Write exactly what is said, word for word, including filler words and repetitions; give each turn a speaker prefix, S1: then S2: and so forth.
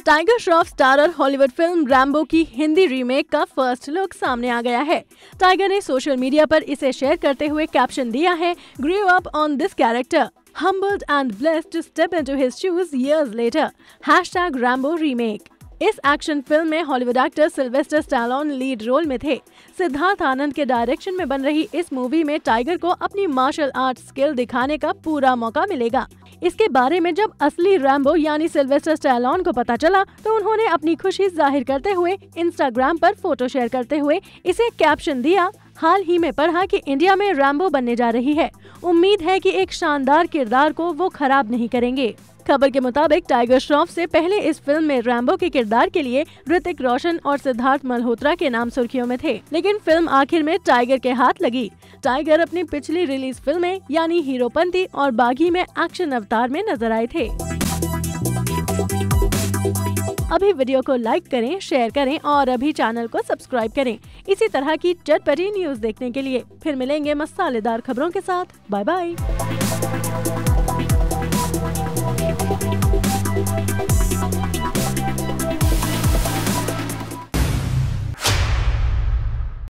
S1: Tiger Shroff starrer Hollywood film Rambo की Hindi remake का first look सामने आ गया है। टाइगर ने सोशल मीडिया पर इसे शेयर करते हुए कैप्शन दिया है, grew up on this character, humbled and blessed to step into his shoes years later. Hashtag Rambo remake. इस एक्शन फिल्म में Hollywood actor Sylvester Stallone lead role में थे। सिद्धार्थ आनंद के डायरेक्शन में बन रही इस मूवी में टाइगर को अपनी मार्शल आर्ट स्किल दिखाने का पूरा मौका मिलेगा। इसके बारे में जब असली रैम्बो यानी सिल्वेस्टर स्टैलोन को पता चला तो उन्होंने अपनी खुशी जाहिर करते हुए इंस्टाग्राम पर फोटो शेयर करते हुए इसे कैप्शन दिया, हाल ही में पढ़ा कि इंडिया में रैम्बो बनने जा रही है। उम्मीद है कि एक शानदार किरदार को वो खराब नहीं करेंगे। खबर के मुताबिक टाइगर श्रॉफ से पहले इस फिल्म में रैम्बो के किरदार के लिए ऋतिक रोशन और सिद्धार्थ मल्होत्रा के नाम सुर्खियों में थे, लेकिन फिल्म आखिर में टाइगर के हाथ लगी। टाइगर अपनी पिछली रिलीज फिल्में यानी हीरोपंती और बागी में एक्शन अवतार में नजर आए थे। अभी वीडियो को लाइक करें, शेयर करें और अभी चैनल को सब्सक्राइब करें इसी तरह की चटपटी न्यूज देखने के लिए। फिर मिलेंगे मसालेदार खबरों के साथ। Bye bye.